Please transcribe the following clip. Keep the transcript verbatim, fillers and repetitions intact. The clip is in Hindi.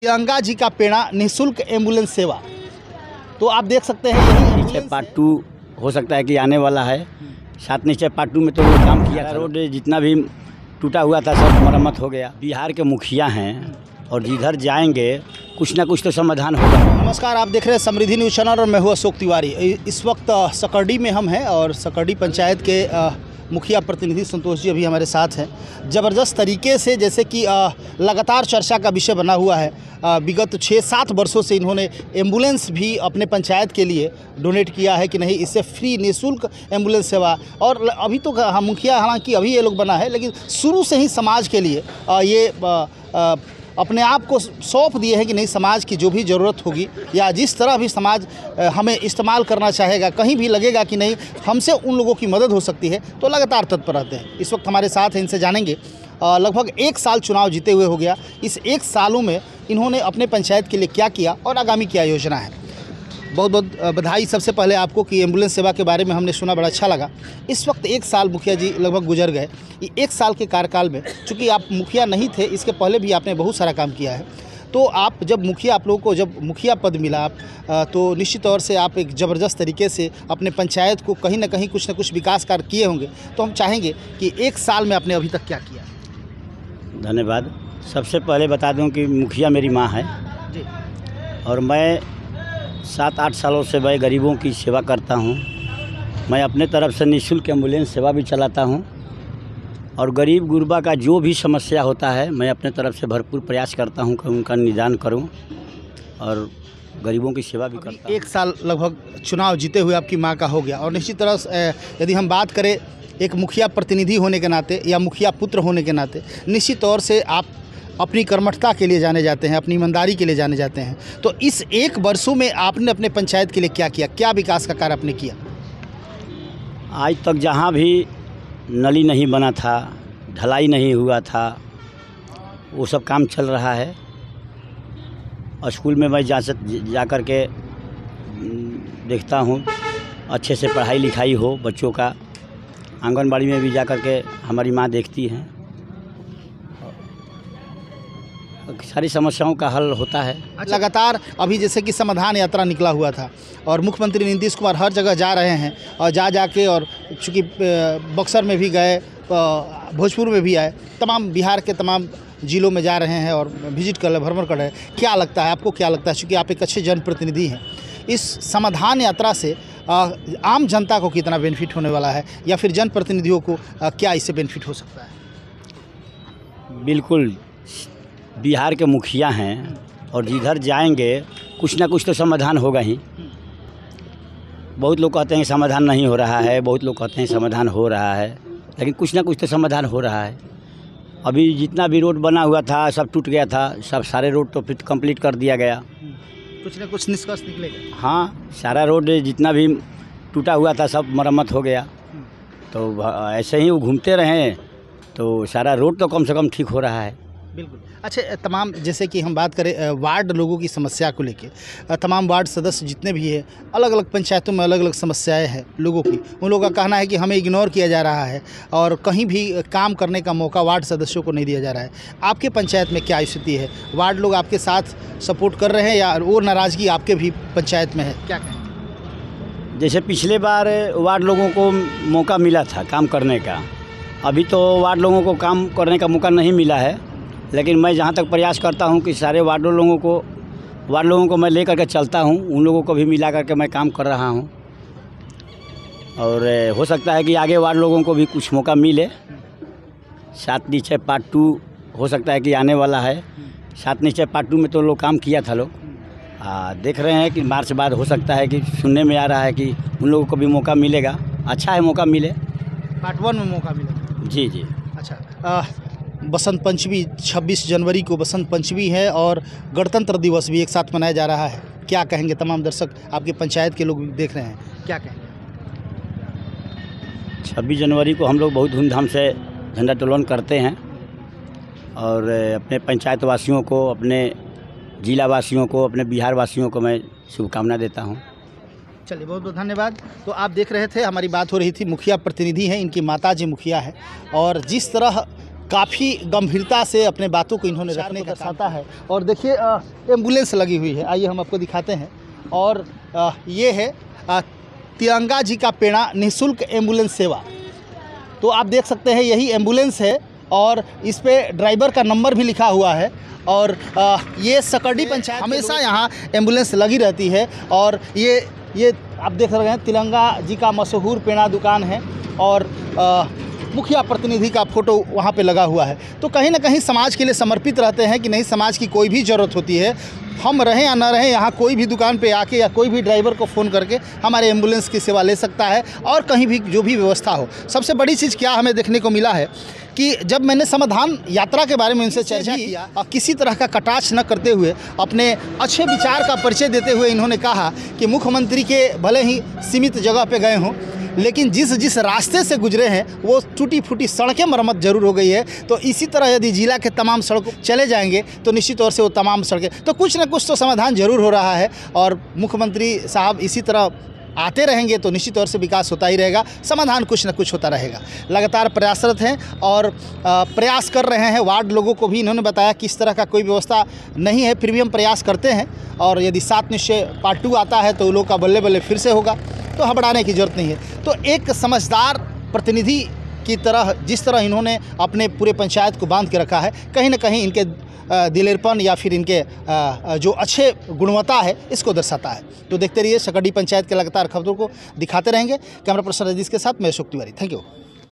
तिरंगा जी का पेड़ा निःशुल्क एम्बुलेंस सेवा। तो आप देख सकते हैं यही नीचे पार्ट टू हो सकता है कि आने वाला है। सात नीचे पार्ट टू में तो वो काम किया था। रोड जितना भी टूटा हुआ था सब मरम्मत हो गया। बिहार के मुखिया हैं और जिधर जाएंगे कुछ ना कुछ तो समाधान होगा। नमस्कार, आप देख रहे हैं समृद्धि न्यूज़ चैनल और मैं हूं अशोक तिवारी। इस वक्त सकरडी में हम हैं और सकरडी पंचायत के आ, मुखिया प्रतिनिधि संतोष जी अभी हमारे साथ हैं। ज़बरदस्त तरीके से जैसे कि आ, लगातार चर्चा का विषय बना हुआ है। विगत छः सात वर्षों से इन्होंने एम्बुलेंस भी अपने पंचायत के लिए डोनेट किया है कि नहीं, इससे फ्री निःशुल्क एम्बुलेंस सेवा। और अभी तो हाँ, मुखिया हालांकि अभी ये लोग बना है, लेकिन शुरू से ही समाज के लिए आ, ये आ, आ, अपने आप को सौंप दिए हैं कि नहीं, समाज की जो भी ज़रूरत होगी या जिस तरह भी समाज हमें इस्तेमाल करना चाहेगा, कहीं भी लगेगा कि नहीं हमसे उन लोगों की मदद हो सकती है, तो लगातार तत्पर रहते हैं। इस वक्त हमारे साथ हैं, इनसे जानेंगे। लगभग एक साल चुनाव जीते हुए हो गया। इस एक सालों में इन्होंने अपने पंचायत के लिए क्या किया और आगामी क्या योजना है। बहुत बहुत बधाई सबसे पहले आपको कि एम्बुलेंस सेवा के बारे में हमने सुना, बड़ा अच्छा लगा। इस वक्त एक साल मुखिया जी लगभग गुजर गए। एक साल के कार्यकाल में चूँकि आप मुखिया नहीं थे, इसके पहले भी आपने बहुत सारा काम किया है। तो आप जब मुखिया आप लोगों को जब मुखिया पद मिला आप तो निश्चित तौर से आप एक ज़बरदस्त तरीके से अपने पंचायत को कहीं ना कहीं कुछ ना कुछ विकास कार्य किए होंगे। तो हम चाहेंगे कि एक साल में आपने अभी तक क्या किया। धन्यवाद। सबसे पहले बता दूं कि मुखिया मेरी माँ है जी। और मैं सात आठ सालों से मैं गरीबों की सेवा करता हूं। मैं अपने तरफ से निःशुल्क एम्बुलेंस सेवा भी चलाता हूं और गरीब गुरबा का जो भी समस्या होता है मैं अपने तरफ से भरपूर प्रयास करता हूं कि उनका निदान करूं और गरीबों की सेवा भी करता हूं। एक साल लगभग चुनाव जीते हुए आपकी माँ का हो गया और निश्चित तरह से यदि हम बात करें एक मुखिया प्रतिनिधि होने के नाते या मुखिया पुत्र होने के नाते, निश्चित तौर से आप अपनी कर्मठता के लिए जाने जाते हैं, अपनी ईमानदारी के लिए जाने जाते हैं। तो इस एक वर्षों में आपने अपने पंचायत के लिए क्या किया, क्या विकास का कार्य आपने किया? आज तक जहाँ भी नली नहीं बना था, ढलाई नहीं हुआ था, वो सब काम चल रहा है। और स्कूल में मैं जा जा कर के देखता हूँ अच्छे से पढ़ाई लिखाई हो बच्चों का। आंगनबाड़ी में भी जा कर के हमारी माँ देखती हैं, सारी समस्याओं का हल होता है। लगातार अभी जैसे कि समाधान यात्रा निकला हुआ था और मुख्यमंत्री नीतीश कुमार हर जगह जा रहे हैं और जा जा के और चूँकि बक्सर में भी गए, भोजपुर में भी आए, तमाम बिहार के तमाम जिलों में जा रहे हैं और विजिट कर रहे, भ्रमण कर रहे हैं। क्या लगता है आपको, क्या लगता है चूँकि आप एक अच्छे जनप्रतिनिधि हैं, इस समाधान यात्रा से आ, आम जनता को कितना बेनिफिट होने वाला है या फिर जनप्रतिनिधियों को आ, क्या इससे बेनिफिट हो सकता है? बिल्कुल, बिहार के मुखिया हैं और जिधर जाएंगे कुछ ना कुछ तो समाधान होगा ही। बहुत लोग कहते हैं समाधान नहीं हो रहा है, बहुत लोग कहते हैं समाधान हो रहा है, लेकिन कुछ ना कुछ तो समाधान हो रहा है। अभी जितना भी रोड बना हुआ था सब टूट गया था, सब सारे रोड तो फिर कंप्लीट कर दिया गया। कुछ ना कुछ निष्कर्ष निकलेगा। हाँ, सारा रोड जितना भी टूटा हुआ था सब मरम्मत हो गया। तो ऐसे ही वो घूमते रहें तो सारा रोड तो कम से कम ठीक हो रहा है। बिल्कुल। अच्छा, तमाम जैसे कि हम बात करें वार्ड लोगों की समस्या को लेके, तमाम वार्ड सदस्य जितने भी हैं, अलग अलग पंचायतों में अलग अलग समस्याएं हैं लोगों की। उन लोगों का कहना है कि हमें इग्नोर किया जा रहा है और कहीं भी काम करने का मौका वार्ड सदस्यों को नहीं दिया जा रहा है। आपके पंचायत में क्या स्थिति है? वार्ड लोग आपके साथ सपोर्ट कर रहे हैं या वो नाराज़गी आपके भी पंचायत में है? क्या कहें? जैसे पिछले बार वार्ड लोगों को मौका मिला था काम करने का, अभी तो वार्ड लोगों को काम करने का मौका नहीं मिला है। लेकिन मैं जहाँ तक प्रयास करता हूँ कि सारे वार्डों लोगों को वार्ड लोगों को मैं ले करके चलता हूँ, उन लोगों को भी मिला करके मैं काम कर रहा हूँ और हो सकता है कि आगे वार्ड लोगों को भी कुछ मौका मिले। सात नीचे पार्ट टू हो सकता है कि आने वाला है। सात नीचे पार्ट टू में तो लोग काम किया था लोग, आ, देख रहे हैं कि मार्च बाद हो सकता है कि सुनने में आ रहा है कि उन लोगों को भी मौका मिलेगा। अच्छा है मौका मिले। पार्ट वन में मौका मिलेगा। जी जी। अच्छा, आ, बसंत पंचमी छब्बीस जनवरी को बसंत पंचमी है और गणतंत्र दिवस भी एक साथ मनाया जा रहा है। क्या कहेंगे? तमाम दर्शक आपके पंचायत के लोग देख रहे हैं, क्या कहेंगे? छब्बीस जनवरी को हम लोग बहुत धूमधाम से झंडोत्तोलन करते हैं और अपने पंचायत वासियों को, अपने जिला वासियों को, अपने बिहार वासियों को मैं शुभकामना देता हूँ। चलिए, बहुत बहुत धन्यवाद। तो आप देख रहे थे, हमारी बात हो रही थी, मुखिया प्रतिनिधि हैं, इनकी माताजी मुखिया है और जिस तरह काफ़ी गंभीरता से अपने बातों को इन्होंने रखने का दर्शाता है। और देखिए एम्बुलेंस लगी हुई है, आइए हम आपको दिखाते हैं। और आ, ये है आ, तिरंगा जी का पेड़ा निःशुल्क एम्बुलेंस सेवा। तो आप देख सकते हैं यही एम्बुलेंस है और इस पे ड्राइवर का नंबर भी लिखा हुआ है। और आ, ये सकरडी पंचायत हमेशा यहाँ एम्बुलेंस लगी रहती है। और ये ये आप देख रहे हैं तिरंगा जी का मशहूर पेड़ा दुकान है और आ, मुखिया प्रतिनिधि का फ़ोटो वहाँ पे लगा हुआ है। तो कहीं ना कहीं समाज के लिए समर्पित रहते हैं कि नहीं, समाज की कोई भी ज़रूरत होती है, हम रहें या ना रहें, यहाँ कोई भी दुकान पे आके या कोई भी ड्राइवर को फ़ोन करके हमारे एम्बुलेंस की सेवा ले सकता है और कहीं भी जो भी व्यवस्था हो। सबसे बड़ी चीज़ क्या हमें देखने को मिला है कि जब मैंने समाधान यात्रा के बारे में इनसे चर्चा किया और किसी तरह का कटाक्ष न करते हुए अपने अच्छे विचार का परिचय देते हुए इन्होंने कहा कि मुख्यमंत्री के भले ही सीमित जगह पे गए हों, लेकिन जिस जिस रास्ते से गुजरे हैं वो टूटी फूटी सड़कें मरम्मत जरूर हो गई है। तो इसी तरह यदि जिला के तमाम सड़कों चले जाएंगे तो निश्चित तौर से वो तमाम सड़कें, तो कुछ ना कुछ तो समाधान जरूर हो रहा है। और मुख्यमंत्री साहब इसी तरह आते रहेंगे तो निश्चित तौर से विकास होता ही रहेगा, समाधान कुछ न कुछ होता रहेगा। लगातार प्रयासरत हैं और प्रयास कर रहे हैं। वार्ड लोगों को भी इन्होंने बताया कि इस तरह का कोई व्यवस्था नहीं है, फिर भी हम प्रयास करते हैं और यदि सात निश्चय पार्ट टू आता है तो लोग का बल्ले बल्ले फिर से होगा, तो घबराने की ज़रूरत नहीं है। तो एक समझदार प्रतिनिधि की तरह जिस तरह इन्होंने अपने पूरे पंचायत को बांध के रखा है, कहीं ना कहीं इनके दिलेरपन या फिर इनके जो अच्छे गुणवत्ता है इसको दर्शाता है। तो देखते रहिए सकरडी पंचायत के लगातार खबरों को दिखाते रहेंगे। कैमरा पर्सन रजनीश के साथ मैं अशोक तिवारी, थैंक यू।